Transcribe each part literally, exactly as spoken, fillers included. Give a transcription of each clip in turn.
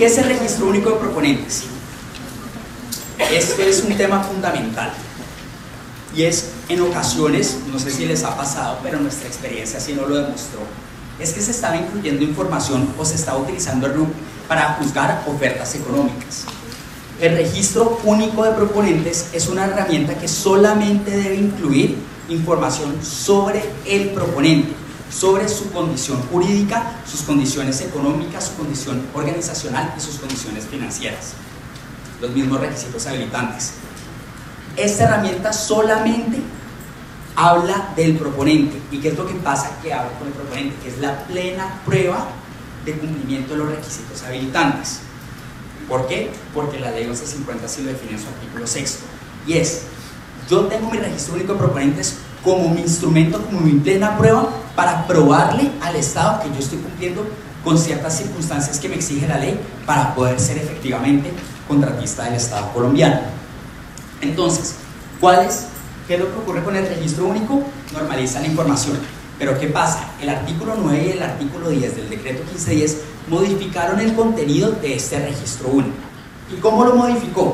¿Qué es el registro único de proponentes? Esto es un tema fundamental y es, en ocasiones, no sé si les ha pasado, pero nuestra experiencia así no lo demostró, es que se estaba incluyendo información o se estaba utilizando el R U P para juzgar ofertas económicas. El registro único de proponentes es una herramienta que solamente debe incluir información sobre el proponente, sobre su condición jurídica, sus condiciones económicas, su condición organizacional y sus condiciones financieras. Los mismos requisitos habilitantes. Esta herramienta solamente habla del proponente. ¿Y qué es lo que pasa que habla con el proponente? Que es la plena prueba de cumplimiento de los requisitos habilitantes. ¿Por qué? Porque la ley once cincuenta sí lo define en su artículo sexto. Y es, yo tengo mi registro único de proponentes como mi instrumento, como mi plena prueba para probarle al Estado que yo estoy cumpliendo con ciertas circunstancias que me exige la ley para poder ser efectivamente contratista del Estado colombiano. Entonces, ¿cuál es? ¿Qué es lo que ocurre con el registro único? Normaliza la información. Pero ¿qué pasa? El artículo nueve y el artículo diez del decreto quince diez modificaron el contenido de este registro único. ¿Y cómo lo modificó?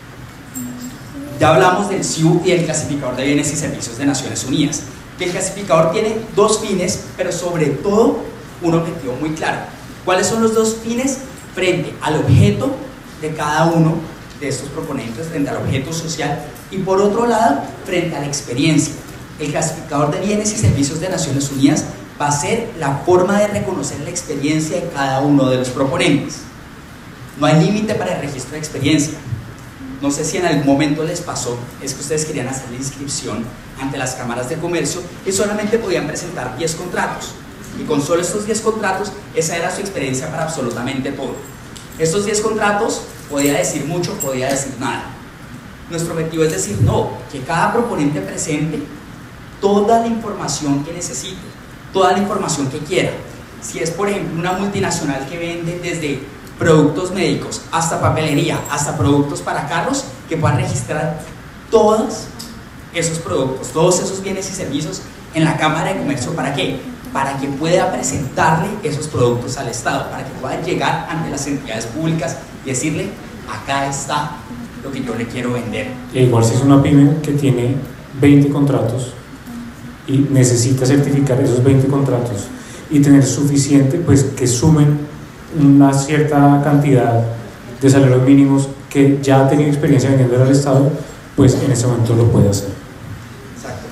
Ya hablamos del C I U y el clasificador de bienes y servicios de Naciones Unidas. Que el clasificador tiene dos fines, pero sobre todo un objetivo muy claro. ¿Cuáles son los dos fines? Frente al objeto de cada uno de estos proponentes, frente al objeto social, y por otro lado, frente a la experiencia. El clasificador de bienes y servicios de Naciones Unidas va a ser la forma de reconocer la experiencia de cada uno de los proponentes. No hay límite para el registro de experiencia. No sé si en algún momento les pasó, es que ustedes querían hacer la inscripción ante las cámaras de comercio y solamente podían presentar diez contratos. Y con solo estos diez contratos, esa era su experiencia para absolutamente todo. Estos diez contratos, podía decir mucho, podía decir nada. Nuestro objetivo es decir, no, que cada proponente presente toda la información que necesite, toda la información que quiera. Si es, por ejemplo, una multinacional que vende desde productos médicos hasta papelería, hasta productos para carros, que puedan registrar todos esos productos, todos esos bienes y servicios en la Cámara de Comercio. ¿Para qué? Para que pueda presentarle esos productos al Estado, para que pueda llegar ante las entidades públicas y decirle, acá está lo que yo le quiero vender. E igual si es una pyme que tiene veinte contratos y necesita certificar esos veinte contratos y tener suficiente, pues que sumen una cierta cantidad de salarios mínimos que ya ha tenido experiencia vendiendo al Estado, pues en ese momento lo puede hacer. Exacto.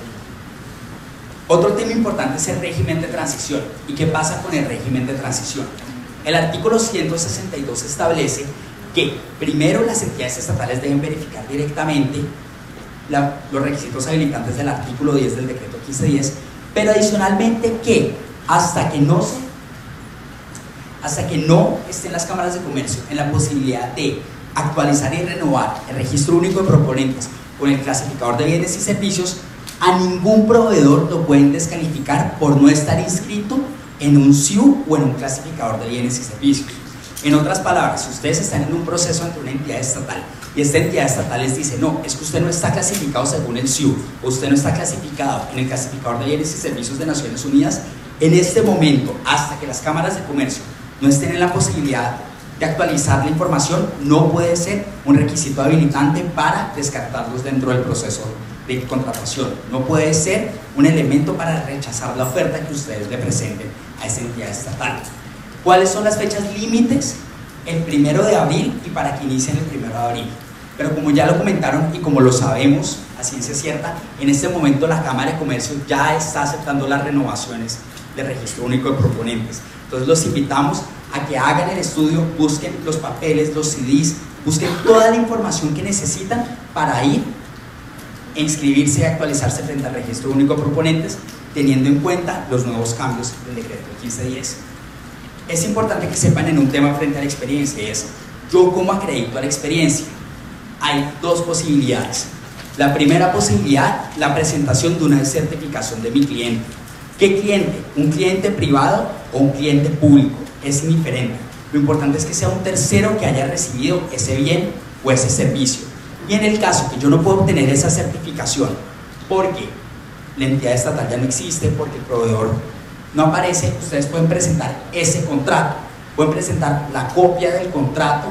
Otro tema importante es el régimen de transición. ¿Y qué pasa con el régimen de transición? El artículo ciento sesenta y dos establece que primero las entidades estatales deben verificar directamente la, los requisitos habilitantes del artículo diez del decreto quince diez, pero adicionalmente que hasta que no se, hasta que no estén las cámaras de comercio en la posibilidad de actualizar y renovar el registro único de proponentes con el clasificador de bienes y servicios, a ningún proveedor lo pueden descalificar por no estar inscrito en un C I U o en un clasificador de bienes y servicios. En otras palabras, si ustedes están en un proceso ante una entidad estatal y esta entidad estatal les dice, no, es que usted no está clasificado según el C I U, o usted no está clasificado en el clasificador de bienes y servicios de Naciones Unidas, en este momento, hasta que las cámaras de comercio no estén en la posibilidad de actualizar la información, no puede ser un requisito habilitante para descartarlos dentro del proceso de contratación. No puede ser un elemento para rechazar la oferta que ustedes le presenten a esa entidad estatal. ¿Cuáles son las fechas límites? El primero de abril y para que inicien el primero de abril. Pero como ya lo comentaron y como lo sabemos a ciencia cierta, en este momento la Cámara de Comercio ya está aceptando las renovaciones del registro único de proponentes. Entonces los invitamos a que hagan el estudio, busquen los papeles, los C Ds, busquen toda la información que necesitan para ir e inscribirse y actualizarse frente al registro único de proponentes, teniendo en cuenta los nuevos cambios del decreto quince diez. Es importante que sepan en un tema frente a la experiencia, es yo cómo acredito a la experiencia. Hay dos posibilidades. La primera posibilidad, la presentación de una certificación de mi cliente. ¿Qué cliente? ¿Un cliente privado o un cliente público? Es indiferente. Lo importante es que sea un tercero que haya recibido ese bien o ese servicio. Y en el caso que yo no puedo obtener esa certificación porque la entidad estatal ya no existe, porque el proveedor no aparece, ustedes pueden presentar ese contrato. pueden presentar la copia del contrato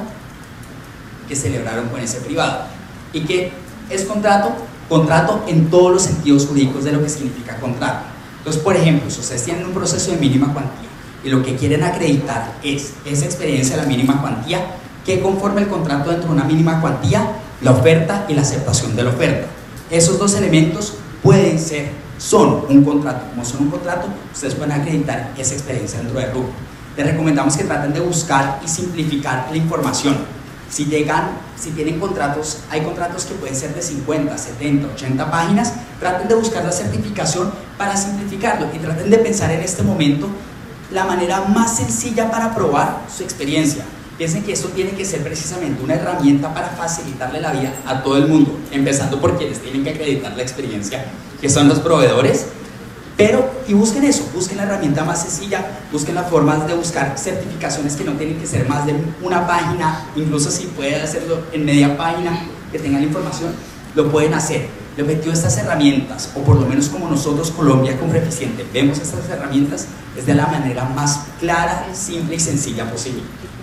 que celebraron con ese privado. ¿Y qué es contrato? Contrato en todos los sentidos jurídicos de lo que significa contrato. Entonces, por ejemplo, si ustedes tienen un proceso de mínima cuantía y lo que quieren acreditar es esa experiencia de la mínima cuantía, que conforme el contrato dentro de una mínima cuantía, la oferta y la aceptación de la oferta. Esos dos elementos pueden ser, son un contrato. Como son un contrato, ustedes pueden acreditar esa experiencia dentro del rubro. Les recomendamos que traten de buscar y simplificar la información. Si llegan, si tienen contratos, hay contratos que pueden ser de cincuenta, setenta, ochenta páginas, traten de buscar la certificación para simplificarlo y traten de pensar en este momento la manera más sencilla para probar su experiencia. Piensen que esto tiene que ser precisamente una herramienta para facilitarle la vida a todo el mundo, empezando por quienes tienen que acreditar la experiencia, que son los proveedores. Pero, y busquen eso, busquen la herramienta más sencilla, busquen las formas de buscar certificaciones que no tienen que ser más de una página, incluso si pueden hacerlo en media página, que tengan la información, lo pueden hacer. El objetivo de estas herramientas, o por lo menos como nosotros Colombia con Reficiente vemos estas herramientas, es de la manera más clara, simple y sencilla posible.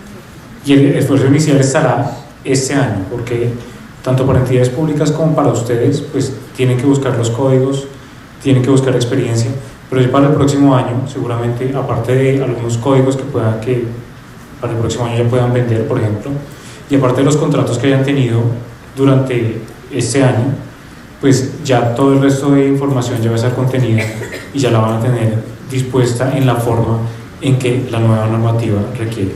Y el esfuerzo inicial estará este año, porque tanto para entidades públicas como para ustedes, pues tienen que buscar los códigos, tienen que buscar experiencia, pero ya para el próximo año, seguramente, aparte de algunos códigos que puedan que para el próximo año ya puedan vender, por ejemplo, y aparte de los contratos que hayan tenido durante este año, pues ya todo el resto de información ya va a estar contenida y ya la van a tener dispuesta en la forma en que la nueva normativa requiere.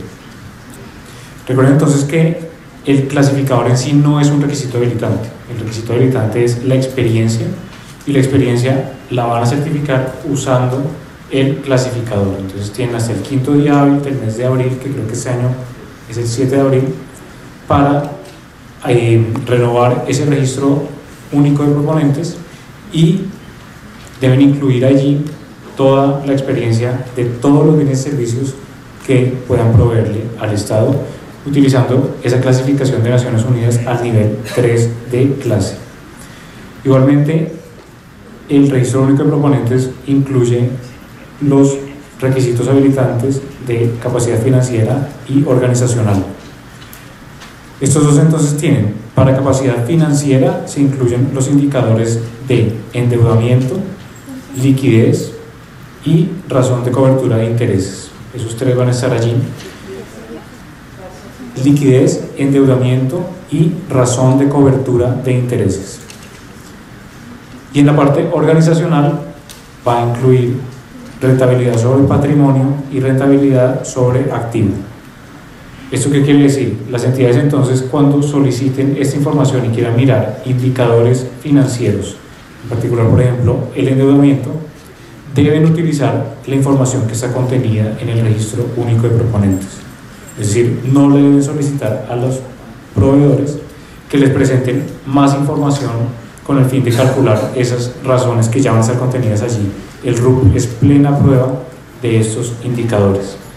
Recuerden entonces que el clasificador en sí no es un requisito habilitante, el requisito habilitante es la experiencia, y la experiencia la van a certificar usando el clasificador. Entonces tienen hasta el quinto día hábil del mes de abril, que creo que este año es el siete de abril, para eh, renovar ese registro único de proponentes, y deben incluir allí toda la experiencia de todos los bienes y servicios que puedan proveerle al Estado, utilizando esa clasificación de Naciones Unidas al nivel tres de clase. Igualmente, el registro único de proponentes incluye los requisitos habilitantes de capacidad financiera y organizacional. Estos dos entonces tienen, para capacidad financiera se incluyen los indicadores de endeudamiento, liquidez y razón de cobertura de intereses. Esos tres van a estar allí. Liquidez, endeudamiento y razón de cobertura de intereses. Y en la parte organizacional va a incluir rentabilidad sobre patrimonio y rentabilidad sobre activo. ¿Esto qué quiere decir? Las entidades entonces, cuando soliciten esta información y quieran mirar indicadores financieros, en particular por ejemplo el endeudamiento, deben utilizar la información que está contenida en el registro único de proponentes. Es decir, no le deben solicitar a los proveedores que les presenten más información con el fin de calcular esas razones que ya van a estar contenidas allí. El R U P es plena prueba de estos indicadores.